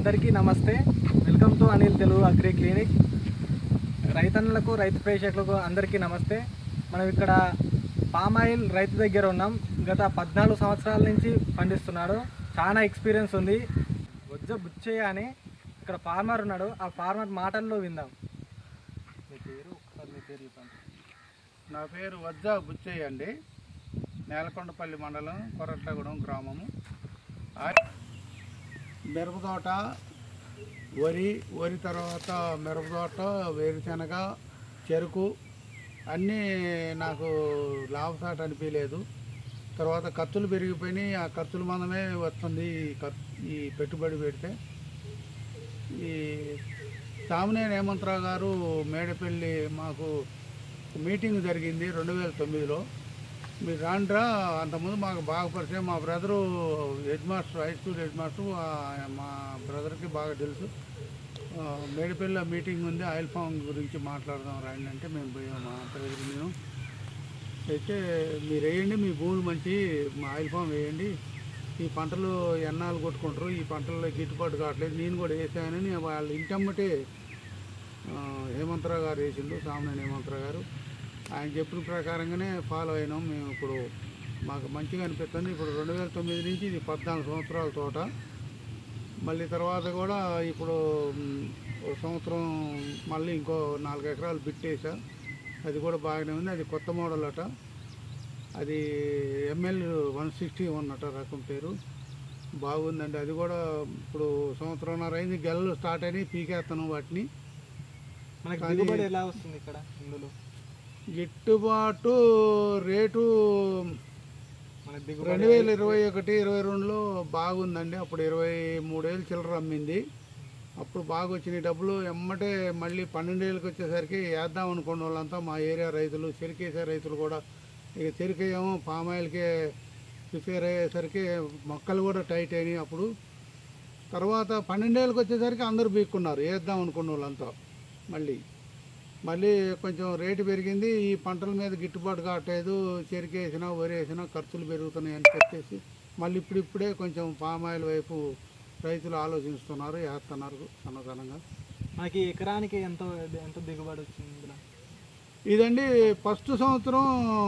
అందరికీ నమస్తే. Welcome to Anil Telugu agri clinic. రైతన్నలకు, రైతు ప్రేక్షకులకు అందరికీ నమస్తే. మనం ఇక్కడ పామ్ ఆయిల్ రైతు దగ్గర ఉన్నాం. గత 14 సంవత్సరాల నుంచి పండిస్తున్నాడు. చాలా ఎక్స్పీరియన్స్ ఉంది. వజ్జ బుచ్చయ్య అని ఇక్కడ ఫార్మర్ ఉన్నాడు. ఆ ఫార్మర్ మాటల్లో విందాం. మీ పేరు చెప్పండి. నా పేరు వజ్జ బుచ్చయ్య అండి. నేలకొండపల్లి మండలం, కొరట్లగూడెం గ్రామము. మిరపతోట, వరి తర్వాత మిరపతోట, వేరుశనగ, చెరుకు అన్నీ నాకు లాభసాట అనిపించలేదు. తర్వాత ఖర్చులు పెరిగిపోయినాయి. ఆ ఖర్చుల మందమే వస్తుంది ఈ పెట్టుబడి పెడితే. ఈ సామినేని హేమంతరావు గారు మేడపల్లి మాకు మీటింగ్ జరిగింది 2009లో. మీరు రాండ్రా, అంతకుముందు మాకు బాగా పరిచయం. మా brother head master, high school head master. మా బ్రదర్కి బాగా తెలుసు. మేడిపల్లిలో మీటింగ్ ఉంది, ఆయిల్ ఫామ్ గురించి మాట్లాడదాం రండి అంటే మేము పోయాము. మా అంత దగ్గర మేము అయితే మీరు వేయండి, మీ భూములు మంచి, మా ఆయిల్ ఫామ్ వేయండి, ఈ పంటలు ఎన్నాళ్ళు కొట్టుకుంటారు, ఈ పంటల్లో గిట్టుబాటు కావట్లేదు, నేను కూడా వేసానని వాళ్ళ ఇంటమ్మటే హేమంతరావు గారు వేసిండు, సామినేని హేమంతరావు గారు. ఆయన చెప్పిన ప్రకారంగానే ఫాలో అయినాం మేము. ఇప్పుడు మాకు మంచిగా అనిపిస్తుంది. ఇప్పుడు 2009 నుంచి ఇది 14 సంవత్సరాల తోట. మళ్ళీ తర్వాత కూడా ఇప్పుడు ఒక సంవత్సరం మళ్ళీ ఇంకో 4 ఎకరాలు బిట్టేసా. అది కూడా బాగానే ఉంది. అది కొత్త మోడల్ అట. అది ML 161 అట రకం పేరు. బాగుందండి. అది కూడా ఇప్పుడు సంవత్సరంన్నర అయింది. గెలలు స్టార్ట్ అయినాయి, పీకేస్తాను వాటిని. మనకి దిగుబడి ఎలా వస్తుంది ఇక్కడ? ఇందులో గిట్టుబాటు రేటు 2021-22లో బాగుందండి. అప్పుడు 23,000 చిల్లర అమ్మింది. అప్పుడు బాగా వచ్చినాయి డబ్బులు. ఎమ్మటే మళ్ళీ 12,000కి వచ్చేసరికి వేద్దాం అనుకున్న వాళ్ళంతా మా ఏరియా రైతులు, చెరుకేసే రైతులు కూడా ఇక చెరుకేమో పామాయిల్కే ప్రిపేర్ అయ్యేసరికి మొక్కలు కూడా టైట్ అయినాయి. అప్పుడు తర్వాత 12,000కి వచ్చేసరికి అందరూ బీక్కున్నారు వేద్దాం అనుకున్న వాళ్ళంతా. మళ్ళీ కొంచెం రేటు పెరిగింది. ఈ పంటల మీద గిట్టుబాటు కావట్లేదు, చెరుకు వేసినా వరి వేసినా ఖర్చులు పెరుగుతున్నాయి అని చెప్పేసి మళ్ళీ ఇప్పుడిప్పుడే కొంచెం పామాయిల్ వైపు రైతులు ఆలోచిస్తున్నారు, వేస్తున్నారు సన్నసనంగా. మనకి ఎకరానికి ఎంత దిగుబడి వచ్చింది? ఇదండి ఫస్ట్ సంవత్సరం,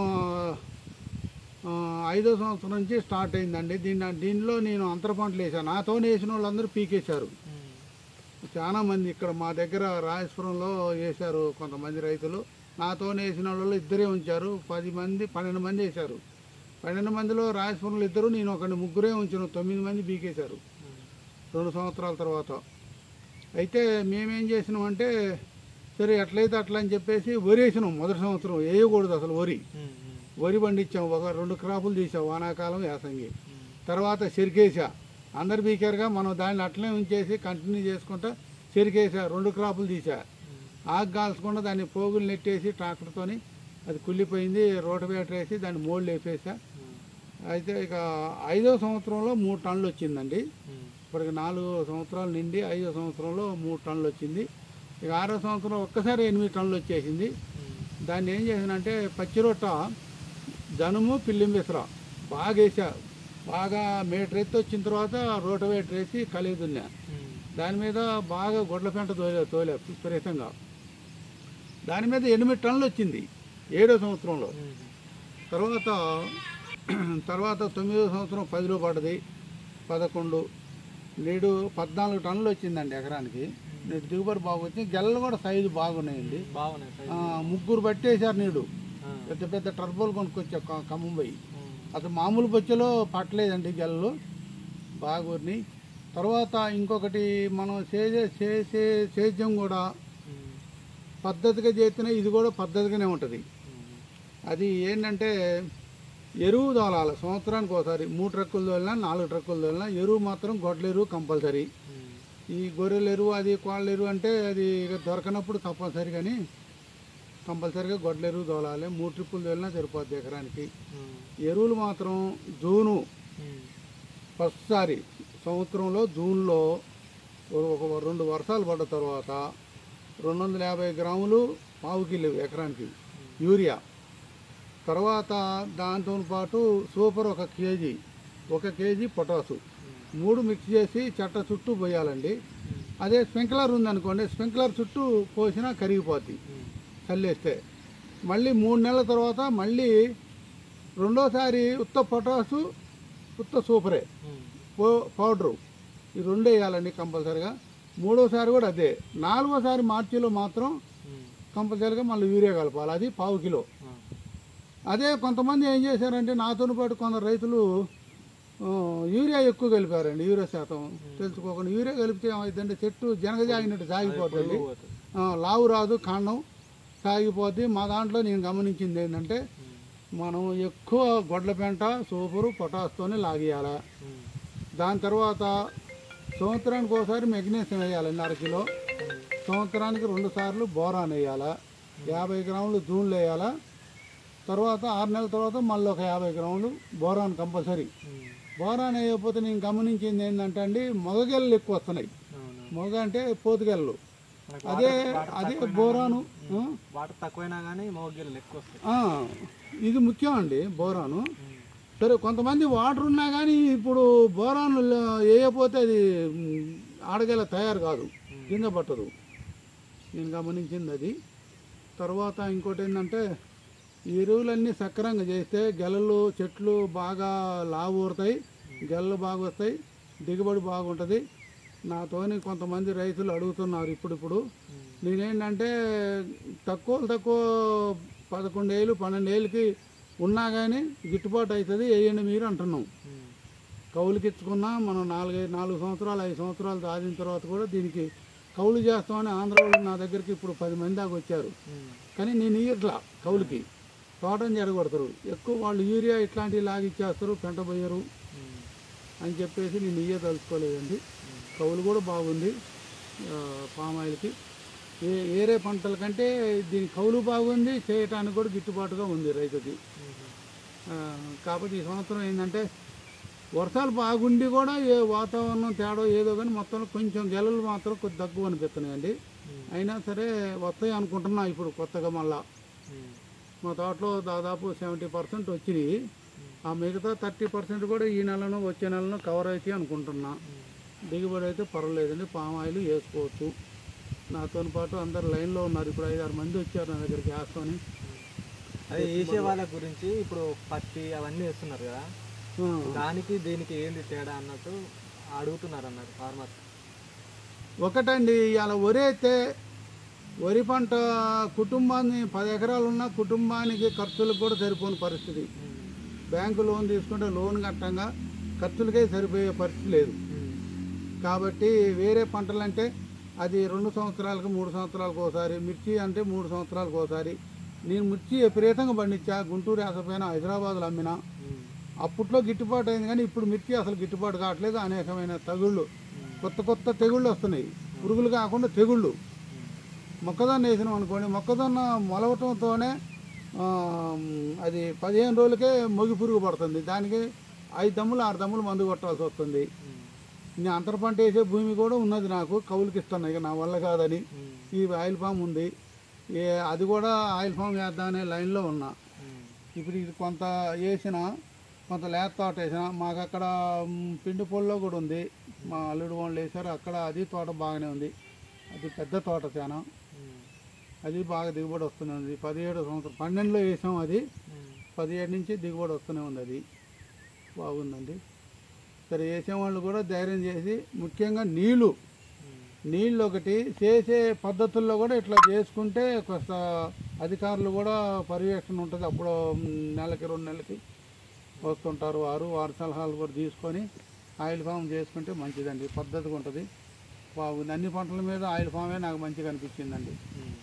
5వ సంవత్సరం నుంచి స్టార్ట్ అయిందండి. దీనిలో నేను అంతర పంటలు వేసాను. నాతో వేసిన వాళ్ళందరూ పీకేశారు. చాలా మంది ఇక్కడ మా దగ్గర రాజేశ్వరంలో వేశారు కొంతమంది రైతులు. నాతో వేసిన వాళ్ళు ఇద్దరే ఉంచారు. 12 మంది వేశారు. 12 మందిలో రాజేశ్వరంలో ఇద్దరు, నేను ఒకటి, ముగ్గురే ఉంచాను. 9 మంది పీకేశారు 2 సంవత్సరాల తర్వాత. అయితే మేమేం చేసినామంటే సరే ఎట్లయితే అట్లా అని చెప్పేసి వరి వేసినాం. మొదటి సంవత్సరం వేయకూడదు అసలు వరి పండించాం. 2 క్రాపులు తీసాం, వానాకాలం, యాసంగి. తర్వాత చెరుకేసా. అందరు బీకేరుగా మనం దాన్ని అట్లనే ఉంచేసి కంటిన్యూ చేసుకుంటా చెరుకేసా. 2 క్రాపులు తీసా. ఆకు కాల్చకుండా దాన్ని పోగులు నెట్టేసి ట్రాక్టర్తోని అది కుళ్ళిపోయింది. రోటవేటర్ వేసి దాన్ని మోళ్ళు వేపేసా. అయితే ఇక 5వ సంవత్సరంలో 3 టన్నులు వచ్చిందండి. ఇప్పటికి 4 సంవత్సరాలు నిండి 5వ సంవత్సరంలో 3 టన్నులు వచ్చింది. ఇక 6వ సంవత్సరం ఒక్కసారి 8 టన్నులు వచ్చేసింది. దాన్ని ఏం చేసానంటే పచ్చిరొట్ట, జనుము, పిల్లింబిసర బాగా వేసా. బాగా మీటర్ ఎత్తి వచ్చిన తర్వాత రోటవేటర్ వేసి కలిగి దున్నా. దాని మీద బాగా గొడ్ల పెంట తోలే విపరీతంగా. దాని మీద 8 టన్నులు వచ్చింది 7వ సంవత్సరంలో. తర్వాత 9వ సంవత్సరం 10లో పడ్డది, 11. నేడు 14 టన్నులు వచ్చిందండి ఎకరానికి. నేడు దిగుబడి బాగా వచ్చింది. గెల్లలు కూడా సైజు బాగున్నాయండి. 3 పట్టేశారు. నేడు పెద్ద పెద్ద టర్బోలు కొనుక్కొచ్చా ఖమ్మం పోయి. అసలు మామూలు బొచ్చలో పట్టలేదండి గెలలు, బాగున్నాయి. తర్వాత ఇంకొకటి మనం సేద్యం కూడా పద్ధతిగా చేస్తేనే ఇది కూడా పద్ధతిగానే ఉంటుంది. అది ఏంటంటే ఎరువు తోలాలి. సంవత్సరానికి ఒకసారి 3 ట్రక్కులు తోలినా 4 ట్రక్కులు తోలినా ఎరువు మాత్రం గొడ్ల ఎరువు కంపల్సరీ. ఈ గొర్రెల ఎరువు, అది కోళ్ళ ఎరువు అంటే అది దొరకనప్పుడు తప్పనిసరి, కానీ కంపల్సరీగా గొడ్ల ఎరువు తోలాలి. 3 ట్రిప్పులు తోలినా సరిపోద్ది ఎకరానికి. ఎరువులు మాత్రం జూను ఫస్ట్ సారి సంవత్సరంలో జూన్లో ఒక 2 వర్షాలు పడ్డ తర్వాత 250 గ్రాములు పావు కిలో ఎకరానికి యూరియా. తర్వాత దాంతో పాటు super 1 KG, 1 KG potash, 3 mix చేసి చెట్ట చుట్టూ పోయాలండి. అదే స్ప్రింక్లర్ ఉందనుకోండి, స్ప్రింక్లర్ చుట్టూ పోసినా కరిగిపోద్ది చల్లేస్తే. మళ్ళీ 3 నెలల తర్వాత మళ్ళీ రెండోసారి ఉత్త పొటాసు, ఉత్త సూపరే పౌడరు, ఈ 2 వేయాలండి కంపల్సరీగా. మూడోసారి కూడా అదే. 4వసారి మార్చిలో మాత్రం కంపల్సరీగా మళ్ళీ యూరియా కలపాలి, అది 1/2 కిలో. అదే కొంతమంది ఏం చేశారంటే నాతో పాటు కొందరు రైతులు యూరియా ఎక్కువ కలిపారండి, యూరియా శాతం తెలుసుకోకుండా. యూరియా కలిపితే ఏమైందంటే చెట్టు జనగజాగినట్టు సాగిపోతుంది, లావు రాదు, కాండం సాగిపోద్ది. మా దాంట్లో నేను గమనించింది ఏంటంటే మనం ఎక్కువ గొడ్ల పెంట, సూపరు, పొటాస్తోనే లాగేయాలి. దాని తర్వాత సంవత్సరానికి ఒకసారి మెగ్నీషియం వేయాలండి 1/2 కిలో. సంవత్సరానికి 2 సార్లు బోరాన్ వేయాలి, 50 గ్రాములు జూన్లు వేయాలి. తర్వాత 6 నెలల తర్వాత మళ్ళీ ఒక 50 గ్రాములు బోరాన్ కంపల్సరీ. బోరాన్ వేయకపోతే నేను గమనించింది ఏంటంటే అండి మొగగెళ్ళు ఎక్కువ వస్తున్నాయి. మొగ అంటే పోతుగెళ్ళు. అదే బోరాను వాటర్ తక్కువైనా కానీ మొగగెళ్ళు ఎక్కువ వస్తాయి. ఇది ముఖ్యం అండి బోరాను. సరే కొంతమంది వాటర్ ఉన్నా కానీ ఇప్పుడు బోరాను వేయకపోతే అది ఆడగెల తయారు కాదు, కింద పట్టదు. నేను గమనించింది అది. తర్వాత ఇంకోటి ఏంటంటే ఈ ఎరువులన్నీ సక్రంగా చేస్తే గెలలు, చెట్లు బాగా లావు ఊరుతాయి, గెలలు బాగా వస్తాయి, దిగుబడి బాగుంటుంది. నాతోని కొంతమంది రైతులు అడుగుతున్నారు ఇప్పుడు. నేనేంటంటే తక్కువ 11 ఏళ్ళు 12 ఏళ్ళకి ఉన్నా కానీ గిట్టుబాటు అవుతుంది, వేయండి మీరు అంటున్నాం. కౌలుకి ఇచ్చుకున్నా మనం 4 సంవత్సరాలు 5 సంవత్సరాలు దాటిన తర్వాత కూడా దీనికి కౌలు చేస్తామని ఆంధ్ర వాళ్ళు నా దగ్గరికి ఇప్పుడు 10 మంది దాకా వచ్చారు. కానీ నేను ఇట్లా కౌలుకి తోటని జరగొడతారు ఎక్కువ. వాళ్ళు యూరియా ఇట్లాంటివి లాగిచ్చేస్తారు, పెంట పోయరు అని చెప్పేసి నేను తలుచుకోలేదండి. కౌలు కూడా బాగుంది పామాయిల్కి. వేరే పంటల కంటే దీని కౌలు బాగుంది, చేయటానికి కూడా గిట్టుబాటుగా ఉంది రైతుకి. కాబట్టి ఈ సంవత్సరం ఏంటంటే వర్షాలు బాగుండి కూడా ఏ వాతావరణం తేడా ఏదో కానీ మొత్తం కొంచెం గెలలు మాత్రం కొద్ది తక్కువ అనిపిస్తున్నాయండి. అయినా సరే వస్తాయి అనుకుంటున్నా ఇప్పుడు కొత్తగా. మళ్ళా మా తోటలో దాదాపు 70% వచ్చినాయి. ఆ మిగతా 30% కూడా ఈ నెలను వచ్చే నెలను కవర్ అవుతాయి అనుకుంటున్నా. దిగుబడి అయితే పర్వాలేదండి, పామాయిల్ వేసుకోవచ్చు. నాతో పాటు అందరు లైన్లో ఉన్నారు. ఇప్పుడు 5-6 మంది వచ్చారు నా దగ్గరికి వేసుకొని. అదే వేసే వాళ్ళ గురించి ఇప్పుడు పత్తి అవన్నీ వేస్తున్నారు కదా, దానికి దీనికి ఏంటి తేడా అన్నట్టు అడుగుతున్నారు అన్నారు ఫార్మర్స్. ఒకటండి, ఇలా వరి అయితే వరి పంట కుటుంబాన్ని 10 ఎకరాలు ఉన్న కుటుంబానికి ఖర్చులకు కూడా సరిపోని పరిస్థితి. బ్యాంకు లోన్ తీసుకుంటే లోన్ కట్టంగా ఖర్చులకే సరిపోయే పరిస్థితి లేదు. కాబట్టి వేరే పంటలు అంటే అది 2 సంవత్సరాలకు 3 సంవత్సరాలకు ఒకసారి. మిర్చి అంటే 3 సంవత్సరాలకు ఒకసారి. నేను మిర్చి విపరీతంగా పండించా, గుంటూరు వేసపోయినా, హైదరాబాద్లో అమ్మినా. అప్పట్లో గిట్టుబాటు అయింది కానీ ఇప్పుడు మిర్చి అసలు గిట్టుబాటు కావట్లేదు. అనేకమైన తెగుళ్ళు, కొత్త తెగుళ్ళు వస్తున్నాయి. పురుగులు కాకుండా తెగుళ్ళు. మొక్కజొన్న వేసినాం అనుకోండి, మొక్కజొన్న మొలవటంతోనే అది 15 రోజులకే మొగి పురుగు పడుతుంది. దానికి 5 దమ్ములు 6 దమ్ములు మందు కొట్టాల్సి వస్తుంది. నేను అంతర పంట వేసే భూమి కూడా ఉన్నది నాకు, కౌలుకి ఇస్తాను. ఇక నా వల్ల కాదని ఈ ఆయిల్ ఫామ్ ఉంది, అది కూడా ఆయిల్ ఫామ్ వేద్దామనే లైన్లో ఉన్నా. ఇప్పుడు ఇది కొంత వేసిన, కొంత లేత తోట వేసిన. మాకు అక్కడ పిండి పొల్లో కూడా ఉంది, మా అల్లుడు వాళ్ళు వేసారు అక్కడ. అది తోట బాగానే ఉంది, అది పెద్ద తోట చాలా. అది బాగా దిగుబడి వస్తూనే ఉంది. 17 సంవత్సరం 12లో వేసాం, అది 17 నుంచి దిగుబడి వస్తూనే ఉంది. అది బాగుందండి. సరే వేసేవాళ్ళు కూడా ధైర్యం చేసి, ముఖ్యంగా నీళ్ళు ఒకటి చేసే పద్ధతుల్లో కూడా ఇట్లా చేసుకుంటే కొంత అధికారులు కూడా పర్యవేక్షణ ఉంటుంది. అప్పుడు నెలకి 2 నెలలకి వస్తుంటారు వారి సలహాలు కూడా తీసుకొని ఆయిల్ ఫామ్ చేసుకుంటే మంచిదండి, పద్ధతిగా ఉంటుంది, బాగుంది. అన్ని పంటల మీద ఆయిల్ ఫామే నాకు మంచిగా అనిపించిందండి.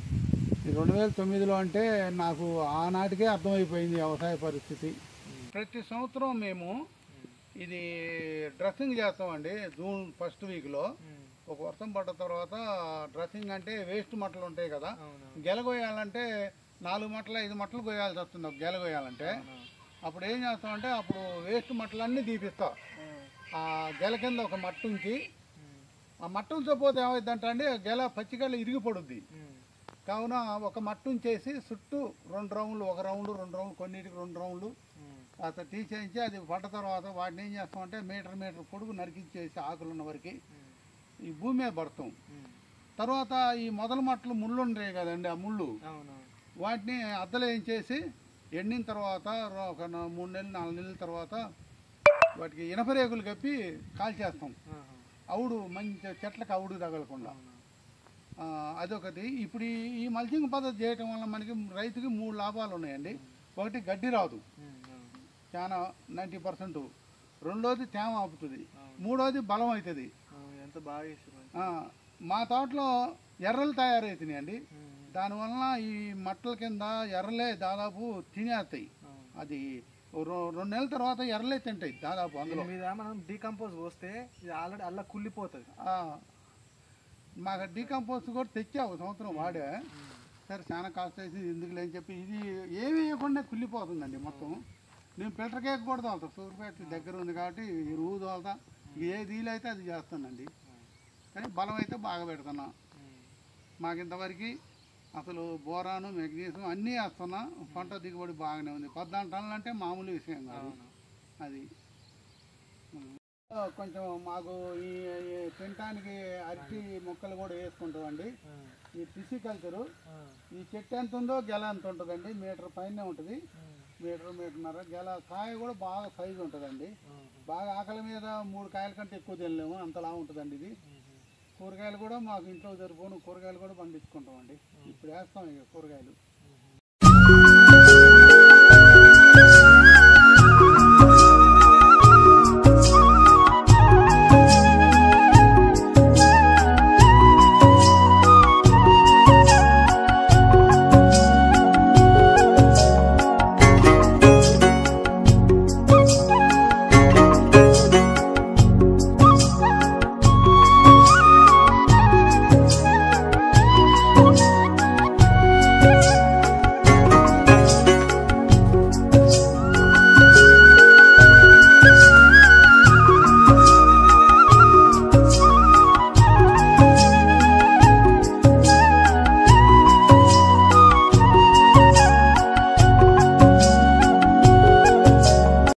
2009లో అంటే నాకు ఆనాటికే అర్థమైపోయింది వ్యవసాయ పరిస్థితి. ప్రతి సంవత్సరం మేము ఇది డ్రెస్సింగ్ చేస్తామండి. జూన్ 1st వీక్లో ఒక వర్షం పడ్డ తర్వాత డ్రెస్సింగ్ అంటే వేస్ట్ మట్టలు ఉంటాయి కదా, గెలగొయ్యాలంటే 4 మట్టలు 5 మట్టలు కొయ్యాల్సి వస్తుంది ఒక గెల కొయ్యాలంటే. అప్పుడు ఏం చేస్తామంటే అప్పుడు వేస్ట్ మట్టలన్నీ తీపిస్తాం. ఆ గెల కింద ఒక మట్టు ఉంచి, ఆ మట్టు ఉంచకపోతే ఏమైందంటే అండి గెల పచ్చిగెల ఇరిగి పడుద్ది. కావున ఒక మట్టు ఉంచేసి చుట్టూ 2 రౌండ్లు, 1 రౌండ్ 2 రౌండ్లు, కొన్నిటికి 2 రౌండ్లు కాస్త తీసేయించి అది పడ్డ తర్వాత వాటిని ఏం చేస్తామంటే మీటర్ పొడుగు నరికించేసి ఆకులు ఉన్న వరకు ఈ భూమి మీద పడతాం. తర్వాత ఈ మొదల మట్టలు ముళ్ళు ఉంటాయి కదండి, ఆ ముళ్ళు వాటిని అద్దలు వేయించేసి ఎండిన తర్వాత ఒక 3 నెలలు 4 నెలల తర్వాత వాటికి ఇనపరేకులు కప్పి కాల్చేస్తాం. అవుడు మంచి చెట్లకు అవుడు తగలకుండా. అదొకటి. ఇప్పుడు ఈ మల్చింగ్ పద్ధతి చేయటం వల్ల మనకి రైతుకి 3 లాభాలు ఉన్నాయండి. ఒకటి గడ్డి రాదు చాలా 90%, రెండోది తేమ ఆపుతుంది, మూడోది బలం అవుతుంది. ఎంత బాగా మా తోటలో ఎర్రలు తయారవుతున్నాయండి. దానివల్ల ఈ మట్టల కింద ఎర్రలే దాదాపు తినేస్తాయి. అది 2 నెలల తర్వాత ఎర్రలే తింటాయి దాదాపు. అందులో మీద మనం డీకంపోజ్ పోస్తే ఇది ఆల్రెడీ అలా కుళ్ళిపోతుంది. మాకు డీకంపోజ్ కూడా తెచ్చా, ఒక సంవత్సరం వాడే. సరే చాలా కాస్ట్ వేసింది ఎందుకు లేని చెప్పి ఇది ఏమి వేయకుండా కుళ్ళిపోతుందండి మొత్తం. నేను ఫిల్టర్ కేక్ కూడా తోలుతాను, సూర్యపేట దగ్గర ఉంది కాబట్టి ఎరువు తోలుతా, ఏది వీలైతే అది చేస్తానండి. కానీ బలం అయితే బాగా పెడుతున్నా. మాకు ఇంతవరకు అసలు బోరాను మెగ్నీషియం అన్నీ వేస్తున్నా, పంట దిగుబడి బాగానే ఉంది. 14 టన్నులు అంటే మామూలు విషయం కాదు అది. కొంచెం మాకు ఈ తినటానికి అరటి మొక్కలు కూడా వేసుకుంటామండి. ఈ పిసికల్చరు ఈ చెట్టు ఎంత ఉందో గెల ఎంత ఉంటుందండి, మీటర్ పైనే ఉంటుంది, మీటర్న్నర గెల. కాయ కూడా బాగా సైజు ఉంటుందండి. బాగా ఆకలి మీద 3 కాయల కంటే ఎక్కువ తినలేము, అంతలా ఉంటుందండి ఇది. కూరగాయలు కూడా మాకు ఇంట్లో సరిపోను కూరగాయలు కూడా పండించుకుంటామండి. ఇప్పుడు వేస్తాం ఇక కూరగాయలు.